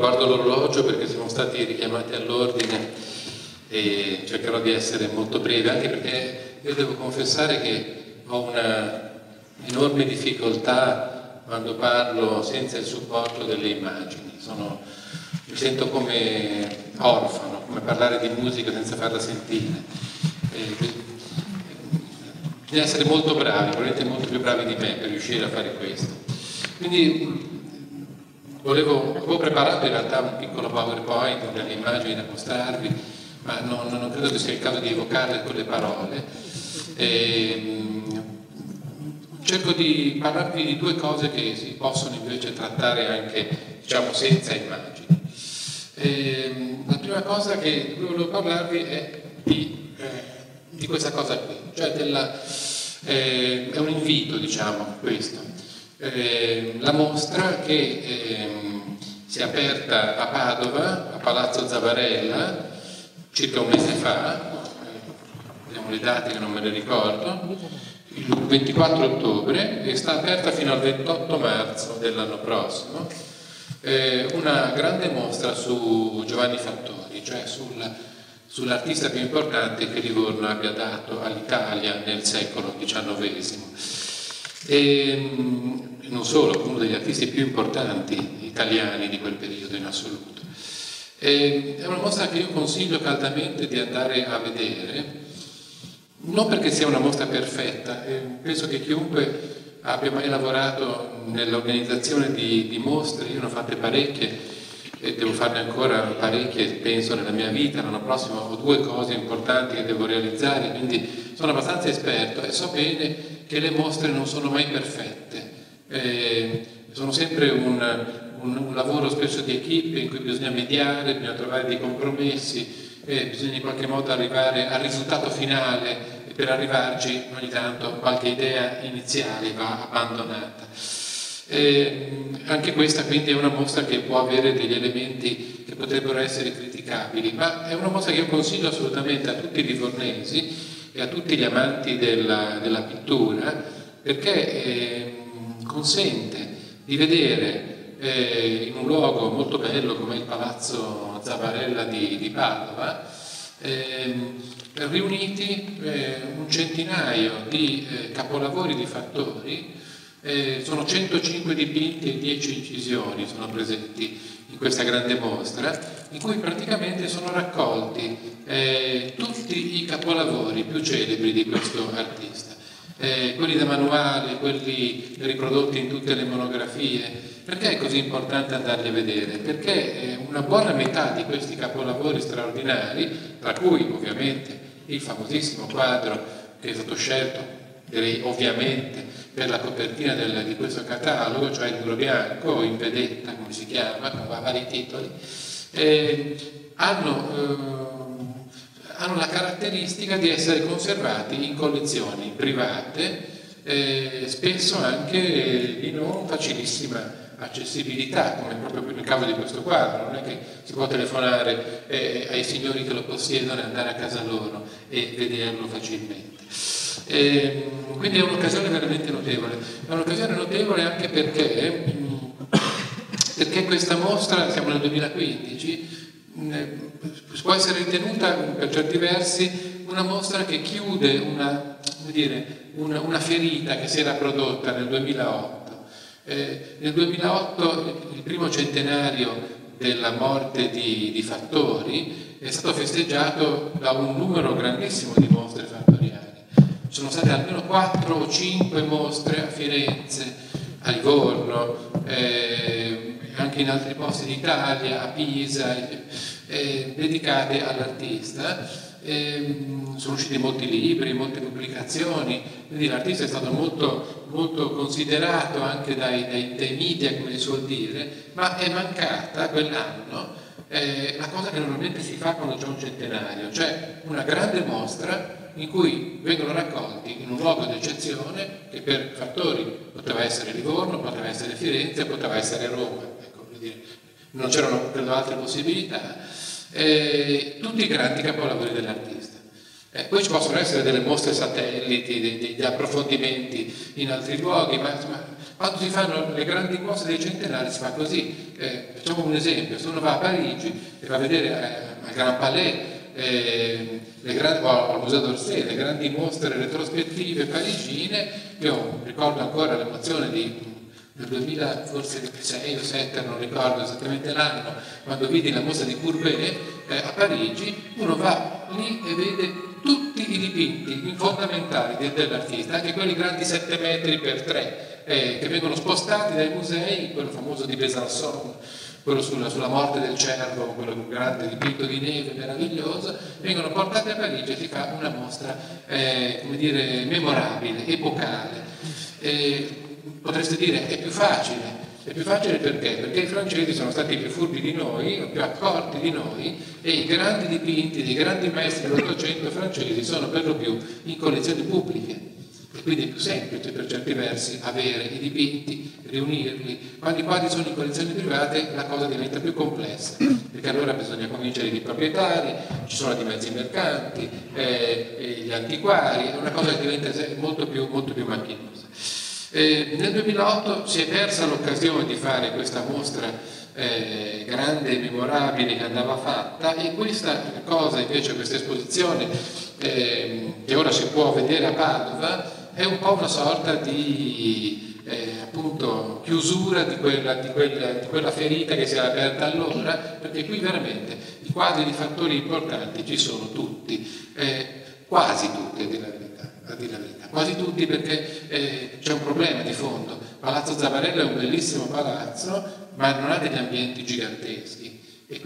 guardo l'orologio perché siamo stati richiamati all'ordine e cercherò di essere molto breve, anche perché io devo confessare che ho una enorme difficoltà quando parlo senza il supporto delle immagini. Mi sento come orfano, come parlare di musica senza farla sentire. Bisogna essere molto bravi, probabilmente molto più bravi di me per riuscire a fare questo. Quindi avevo preparato in realtà un piccolo PowerPoint con delle immagini da mostrarvi, ma non credo che sia il caso di evocarle con le parole. Cerco di parlarvi di due cose che si possono invece trattare anche, diciamo, senza immagini. La prima cosa di cui volevo parlarvi è di questa cosa qui, cioè è un invito, diciamo, questo. La mostra che si è aperta a Padova, a Palazzo Zabarella, circa un mese fa, vediamo le date che non me le ricordo, il 24 ottobre, e sta aperta fino al 28 marzo dell'anno prossimo, una grande mostra su Giovanni Fattori, cioè sull'artista più importante che Livorno abbia dato all'Italia nel secolo XIX. E non solo, uno degli artisti più importanti italiani di quel periodo in assoluto. È una mostra che io consiglio caldamente di andare a vedere, non perché sia una mostra perfetta, penso che chiunque abbia mai lavorato nell'organizzazione di mostre, io ne ho fatte parecchie e devo farne ancora parecchie, penso, nella mia vita. L'anno prossimo ho 2 cose importanti che devo realizzare, quindi sono abbastanza esperto e so bene che le mostre non sono mai perfette, sono sempre un lavoro spesso di equipe in cui bisogna mediare, bisogna trovare dei compromessi, bisogna in qualche modo arrivare al risultato finale, e per arrivarci ogni tanto qualche idea iniziale va abbandonata. Anche questa quindi è una mostra che può avere degli elementi che potrebbero essere criticabili, ma è una mostra che io consiglio assolutamente a tutti i livornesi e a tutti gli amanti della pittura, perché consente di vedere in un luogo molto bello come il Palazzo Zabarella di Padova, riuniti un centinaio di capolavori di Fattori. Sono 105 dipinti e 10 incisioni sono presenti in questa grande mostra, in cui praticamente sono raccolti tutti i capolavori più celebri di questo artista, quelli da manuale, quelli riprodotti in tutte le monografie. Perché è così importante andarli a vedere? Perché una buona metà di questi capolavori straordinari, tra cui ovviamente il famosissimo quadro che è stato scelto, direi ovviamente, per la copertina di questo catalogo, cioè il Muro Bianco, o in vedetta, come si chiama, con vari titoli, hanno la caratteristica di essere conservati in collezioni private, spesso anche di non facilissima accessibilità, come proprio nel caso di questo quadro. Non è che si può telefonare ai signori che lo possiedono e andare a casa loro e vederlo facilmente. Quindi è un'occasione veramente notevole. È un'occasione notevole anche perché questa mostra, siamo nel 2015, può essere ritenuta per certi versi una mostra che chiude una ferita che si era prodotta nel 2008. Nel 2008, il primo centenario della morte di Fattori, è stato festeggiato da un numero grandissimo di mostre fattoriali. Ci sono state almeno 4 o 5 mostre a Firenze, a Livorno, anche in altri posti d'Italia, a Pisa, dedicate all'artista. Sono usciti molti libri, molte pubblicazioni, quindi l'artista è stato molto, molto considerato anche dai media, come si suol dire, ma è mancata quell'anno la cosa che normalmente si fa quando c'è un centenario, cioè una grande mostra in cui vengono raccolti in un luogo d'eccezione che per Fattori poteva essere Livorno, poteva essere Firenze, poteva essere Roma, ecco, non c'erano credo altre possibilità, tutti i grandi capolavori dell'artista. Poi ci possono essere delle mostre satelliti, degli approfondimenti in altri luoghi, ma quando si fanno le grandi mostre dei centenari si fa così. Facciamo un esempio: se uno va a Parigi e va a vedere al Grand Palais o al Museo d'Orsay le grandi mostre retrospettive parigine, io ricordo ancora l'emozione del 2000, forse 6 o 7, non ricordo esattamente l'anno, quando vidi la mostra di Courbet a Parigi. Uno va lì e vede tutti i dipinti fondamentali dell'artista, anche quelli grandi 7 metri per 3, che vengono spostati dai musei, quello famoso di Besançon, quello sulla morte del cervo, quello grande dipinto di neve meraviglioso, vengono portati a Parigi e si fa una mostra, come dire, memorabile, epocale. Potreste dire è più facile. È più facile perché? Perché i francesi sono stati più furbi di noi, più accorti di noi, e i grandi dipinti dei grandi maestri dell'Ottocento francesi sono per lo più in collezioni pubbliche. E quindi è più semplice per certi versi avere i dipinti, riunirli. Quando i quadri sono in collezioni private la cosa diventa più complessa, perché allora bisogna convincere i proprietari, ci sono di mezzi mercanti, gli antiquari, è una cosa che diventa molto più macchinosa. Nel 2008 si è persa l'occasione di fare questa mostra grande e memorabile che andava fatta, e questa cosa invece, questa esposizione che ora si può vedere a Padova, è un po' una sorta di appunto chiusura di quella ferita che si era aperta allora, perché qui veramente i quadri di fattori importanti ci sono tutti, quasi tutti a dire la verità, quasi tutti, perché c'è un problema di fondo. Palazzo Zabarella è un bellissimo palazzo, ma non ha degli ambienti giganteschi, e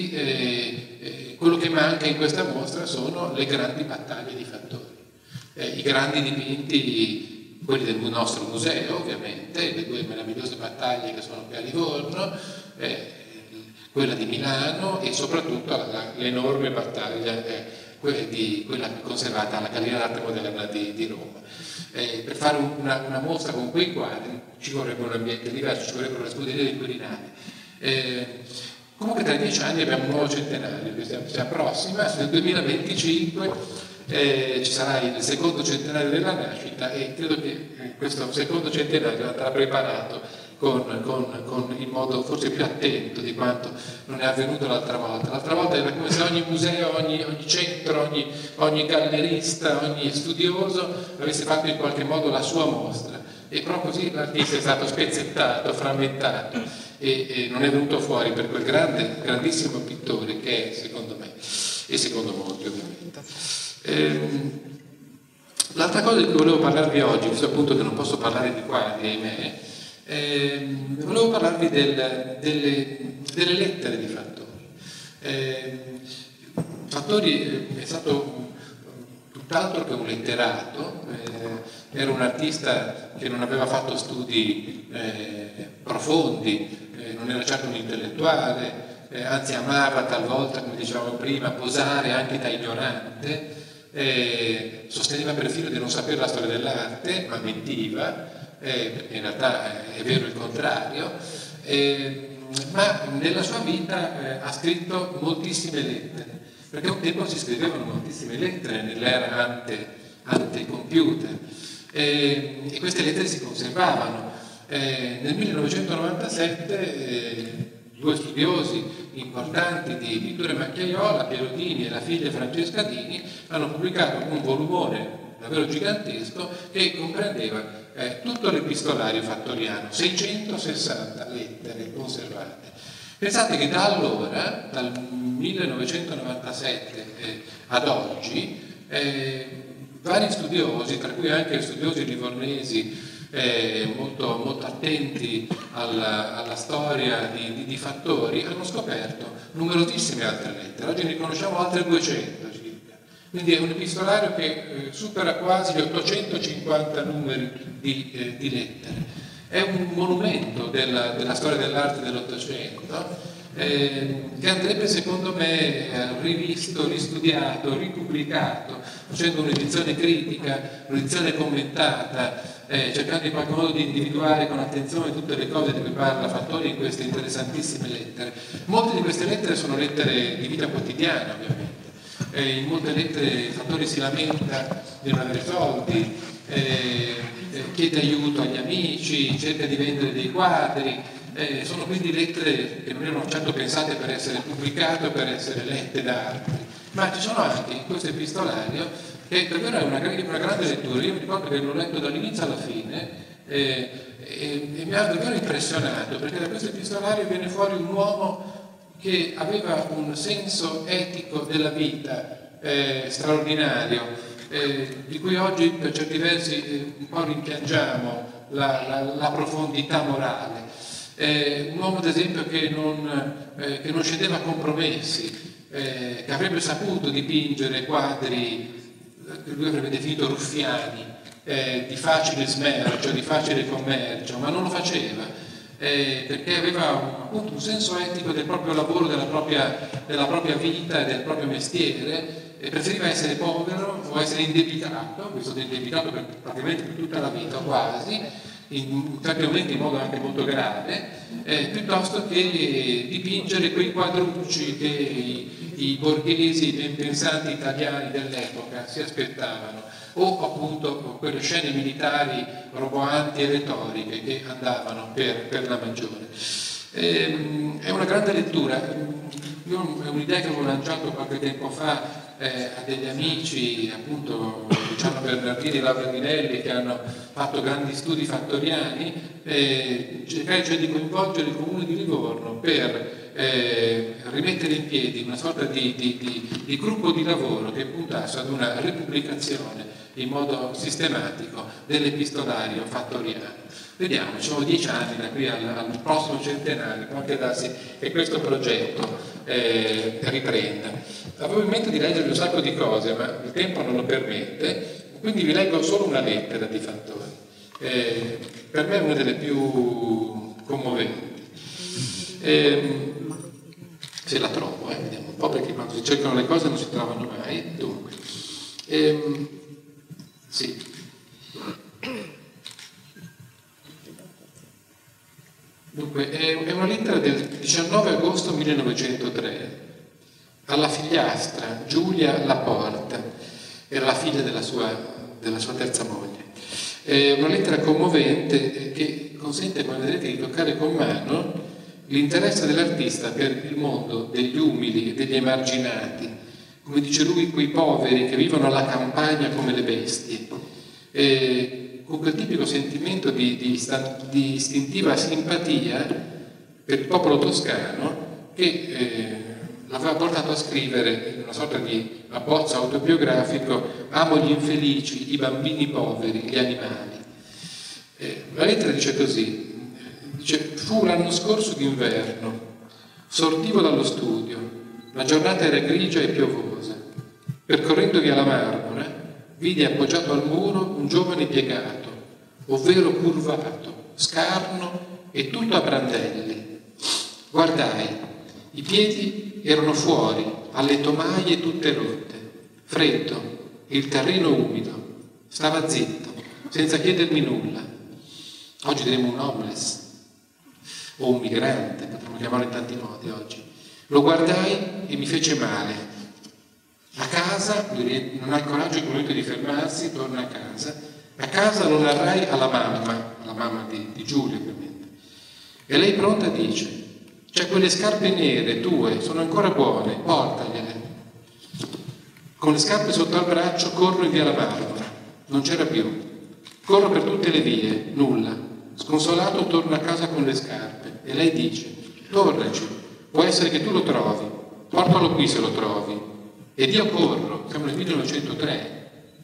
quindi quello che manca in questa mostra sono le grandi battaglie di fattori, i grandi dipinti, quelli del nostro museo ovviamente, le due meravigliose battaglie che sono qui a Livorno, quella di Milano e soprattutto l'enorme battaglia quella conservata alla Galleria d'Arte Moderna di Roma. Per fare una mostra con quei quadri ci vorrebbe un ambiente diverso, ci vorrebbero le scuderie del Quirinale. Comunque tra 10 anni abbiamo un nuovo centenario che si approssima, nel 2025 ci sarà il secondo centenario della nascita, e credo che questo secondo centenario andrà preparato in modo forse più attento di quanto non è avvenuto l'altra volta. L'altra volta era come se ogni museo, ogni centro, ogni gallerista, ogni studioso avesse fatto in qualche modo la sua mostra, e proprio così l'artista è stato spezzettato, frammentato, e non è venuto fuori per quel grandissimo pittore che è, secondo me, e secondo molti ovviamente. L'altra cosa di cui volevo parlarvi oggi, visto appunto che non posso parlare di quadri, ahimè, volevo parlarvi delle lettere di Fattori. Fattori è stato tutt'altro che un letterato, era un artista che non aveva fatto studi profondi, non era certo un intellettuale, anzi amava talvolta, come dicevamo prima, posare anche da ignorante, sosteneva perfino di non sapere la storia dell'arte, ma mentiva, perché in realtà è vero il contrario, ma nella sua vita ha scritto moltissime lettere, perché un tempo si scrivevano moltissime lettere nell'era ante computer, e queste lettere si conservavano. Nel 1997 due studiosi importanti di pittura macchiaiola, Piero Dini e la figlia Francesca Dini, hanno pubblicato un volumone davvero gigantesco che comprendeva tutto l'epistolario fattoriano, 660 lettere conservate. Pensate che da allora, dal 1997 ad oggi, vari studiosi, tra cui anche studiosi livornesi molto, molto attenti alla storia di Fattori, hanno scoperto numerosissime altre lettere. Oggi ne conosciamo altre 200 circa. Quindi è un epistolario che supera quasi gli 850 numeri di lettere. È un monumento della storia dell'arte dell'Ottocento, che andrebbe secondo me rivisto, ristudiato, ripubblicato, facendo un'edizione critica, un'edizione commentata, cercando in qualche modo di individuare con attenzione tutte le cose di cui parla Fattori in queste interessantissime lettere. Molte di queste lettere sono lettere di vita quotidiana, ovviamente. in molte lettere Fattori si lamenta di non avere soldi, chiede aiuto agli amici, cerca di vendere dei quadri, sono quindi lettere che non erano certo pensate per essere pubblicate o per essere lette da altri, ma ci sono anche in questo epistolario che davvero è una grande lettura. Io mi ricordo che l'ho letto dall'inizio alla fine e mi ha davvero impressionato, perché da questo epistolario viene fuori un uomo che aveva un senso etico della vita straordinario, di cui oggi per certi versi un po' rimpiangiamo la profondità morale. Un uomo ad esempio che non scendeva a compromessi, che avrebbe saputo dipingere quadri che lui avrebbe definito ruffiani, di facile smercio, di facile commercio, ma non lo faceva. Perché aveva appunto un senso etico del proprio lavoro, della propria vita e del proprio mestiere, e preferiva essere povero o essere indebitato, questo indebitato praticamente per tutta la vita, quasi, in certi momenti in modo anche molto grave, piuttosto che dipingere quei quadrucci che i borghesi ben pensanti italiani dell'epoca si aspettavano, o appunto quelle scene militari roboanti e retoriche che andavano per la maggiore. È una grande lettura. È un'idea che avevo lanciato qualche tempo fa a degli amici, appunto Luciano Bernardini e Laura Minelli, che hanno fatto grandi studi fattoriani, cercare cioè di coinvolgere il Comune di Livorno per rimettere in piedi una sorta di gruppo di lavoro che puntasse ad una ripubblicazione in modo sistematico dell'epistolario fattoriano. Vediamo, ci sono 10 anni da qui al prossimo centenario, può anche darsi che questo progetto riprenda. Avevo in mente di leggere un sacco di cose, ma il tempo non lo permette, quindi vi leggo solo una lettera di Fattori. Per me è una delle più commoventi. Se la trovo, vediamo un po', perché quando si cercano le cose non si trovano mai. Dunque, sì. Dunque, è una lettera del 19 agosto 1903 alla figliastra Giulia Laporta, era la figlia della sua terza moglie. È una lettera commovente che consente, come vedete, di toccare con mano l'interesse dell'artista per il mondo degli umili e degli emarginati, come dice lui, quei poveri che vivono alla campagna come le bestie, con quel tipico sentimento di istintiva simpatia per il popolo toscano che l'aveva portato a scrivere in una sorta di abbozzo autobiografico: amo gli infelici, i bambini poveri, gli animali. La lettera dice così, dice: fu l'anno scorso d'inverno, sortivo dallo studio, la giornata era grigia e piovosa. Percorrendo via la Marmora, vidi appoggiato al muro un giovane piegato, ovvero curvato, scarno e tutto a brandelli. Guardai, i piedi erano fuori, alle tomaie tutte rotte, freddo, il terreno umido. Stava zitto, senza chiedermi nulla. Oggi diremo un homeless o un migrante, potremmo chiamarlo in tanti modi oggi. Lo guardai e mi fece male. A casa, non ha il coraggio in quel momento di fermarsi, torna a casa. A casa lo narrai alla mamma di Giulia ovviamente. E lei pronta dice: c'è quelle scarpe nere tue, sono ancora buone, portagliele. Con le scarpe sotto al braccio corro in via la Marmora, non c'era più. Corro per tutte le vie, nulla. Sconsolato torno a casa con le scarpe e lei dice: tornaci, può essere che tu lo trovi, portalo qui se lo trovi. Ed io corro, siamo nel 1903,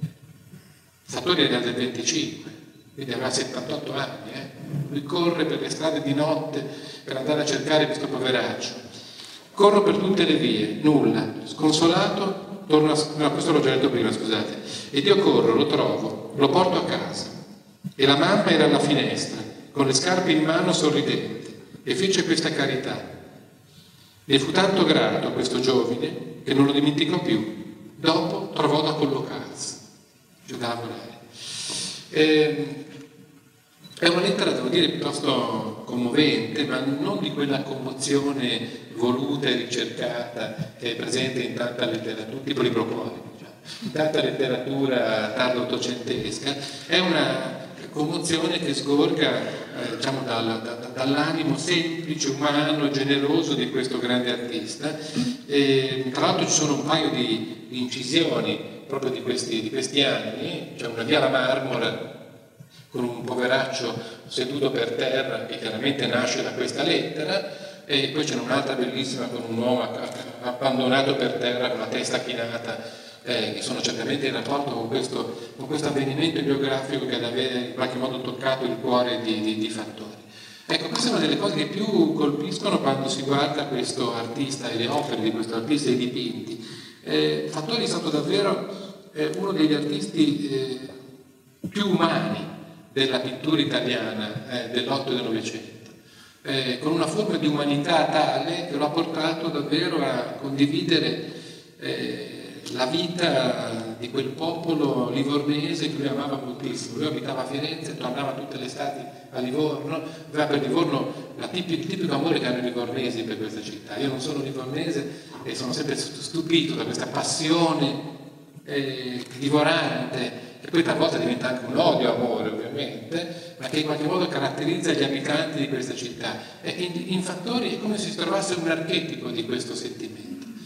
Fattori era del 25, quindi aveva 78 anni, Lui corre per le strade di notte per andare a cercare questo poveraccio. Corro per tutte le vie, nulla. Sconsolato, torno a... No, questo l'ho già detto prima, scusate. Ed io corro, lo trovo, lo porto a casa. E la mamma era alla finestra, con le scarpe in mano, sorridente, e fece questa carità. Ne fu tanto grato a questo giovine che non lo dimenticò più. Dopo trovò da collocarsi, cioè da lavorare. È una lettera, devo dire, piuttosto commovente, ma non di quella commozione voluta e ricercata che è presente in tanta letteratura, tipo libro cuore, diciamo, in tanta letteratura tardo ottocentesca. È una commozione che sgorga diciamo, dall'animo semplice, umano, generoso di questo grande artista. Tra l'altro ci sono un paio di incisioni proprio di questi anni. C'è una via alla Marmora con un poveraccio seduto per terra che chiaramente nasce da questa lettera, e poi c'è un'altra bellissima con un uomo abbandonato per terra con la testa chinata, che sono certamente in rapporto con questo avvenimento biografico che aveva in qualche modo toccato il cuore di Fattori. Ecco, questa è una delle cose che più colpiscono quando si guarda questo artista e le opere di questo artista e i dipinti. Fattori è stato davvero uno degli artisti più umani della pittura italiana dell'8 e del Novecento, con una forma di umanità tale che lo ha portato davvero a condividere la vita di quel popolo livornese che lui amava moltissimo. Lui abitava a Firenze, tornava tutte le estati a Livorno, aveva per Livorno il tipico amore che hanno i livornesi per questa città. Io non sono livornese e sono sempre stupito da questa passione divorante, che poi talvolta diventa anche un odio-amore ovviamente, ma che in qualche modo caratterizza gli abitanti di questa città. In Fattori è come se si trovasse un archetipo di questo sentimento.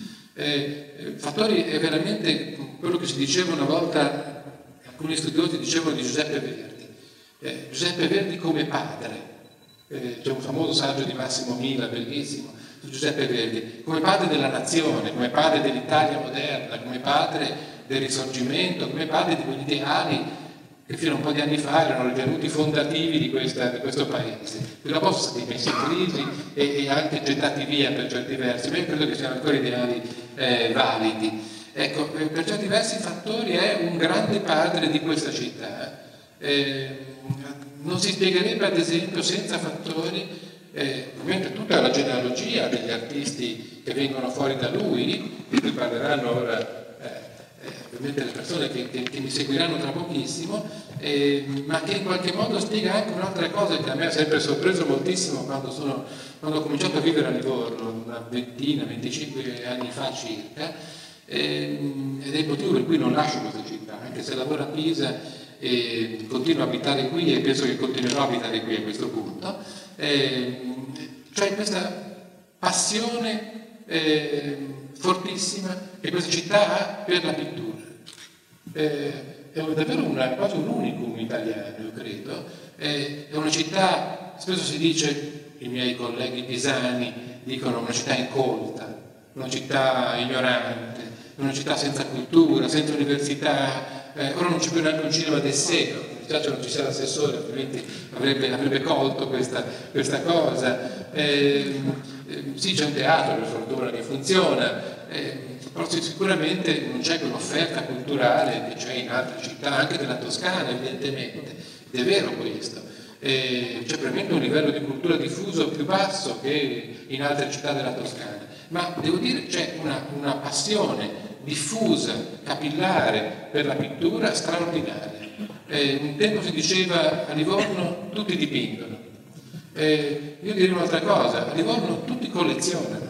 Fattori è veramente quello che si diceva una volta, alcuni studiosi dicevano di Giuseppe Verdi. Giuseppe Verdi come padre. C'è un famoso saggio di Massimo Mila, bellissimo, su Giuseppe Verdi, come padre della nazione, come padre dell'Italia moderna, come padre del Risorgimento, come padre di quegli ideali che fino a un po' di anni fa erano ritenuti fondativi di questo paese. Poi dopo sono stati messi in crisi e anche gettati via per certi versi, ma io credo che siano ancora ideali validi. Ecco, per certi versi Fattori è un grande padre di questa città. Non si spiegherebbe ad esempio senza Fattori ovviamente tutta la genealogia degli artisti che vengono fuori da lui, di cui parleranno ora ovviamente le persone che mi seguiranno tra pochissimo, ma che in qualche modo spiega anche un'altra cosa che a me ha sempre sorpreso moltissimo quando ho cominciato a vivere a Livorno, una 25 anni fa circa, ed è il motivo per cui non lascio questa città, anche se lavoro a Pisa e continuo a abitare qui e penso che continuerò a abitare qui a questo punto. Cioè questa passione fortissima che questa città ha per la pittura. È davvero quasi un unicum italiano, io credo. È una città, spesso si dice, i miei colleghi pisani dicono una città incolta, una città ignorante, una città senza cultura, senza università. Ora non c'è più neanche un cinema d'essere, mi dispiace non ci sia l'assessore, altrimenti avrebbe colto questa cosa. Sì, c'è un teatro per fortuna che funziona, però sicuramente non c'è quell'offerta culturale che c'è in altre città, anche della Toscana evidentemente, ed è vero questo. C'è probabilmente un livello di cultura diffuso più basso che in altre città della Toscana, ma devo dire c'è una passione diffusa, capillare per la pittura straordinaria. Un tempo si diceva a Livorno tutti dipingono. Io direi un'altra cosa, a Livorno tutti collezionano.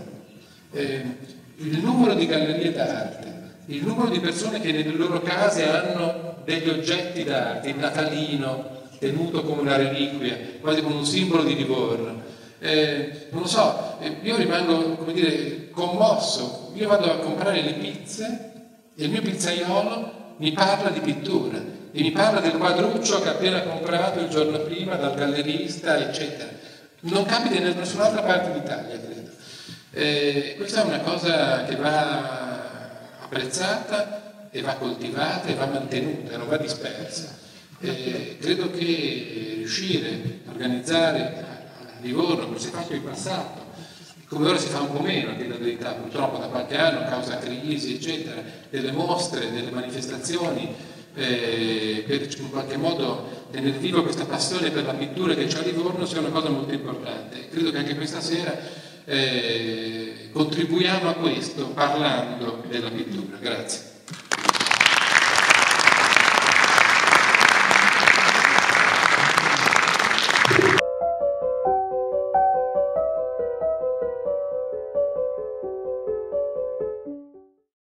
Il numero di gallerie d'arte, il numero di persone che nelle loro case hanno degli oggetti d'arte, il natalino tenuto come una reliquia, quasi come un simbolo di Livorno. Non lo so, io rimango, come dire, commosso. Io vado a comprare le pizze e il mio pizzaiolo mi parla di pittura e mi parla del quadruccio che ha appena comprato il giorno prima dal gallerista, eccetera. Non capita in nessun'altra parte d'Italia, credo. Questa è una cosa che va apprezzata e va coltivata e va mantenuta, non va dispersa. Credo che riuscire a organizzare a Livorno, come si è fatto in passato, come ora si fa un po' meno, a dire la verità, purtroppo da qualche anno, a causa crisi, eccetera, delle mostre, delle manifestazioni, per in qualche modo tenere viva questa passione per la pittura che c'è a Livorno sia una cosa molto importante. Credo che anche questa sera contribuiamo a questo parlando della pittura. Grazie.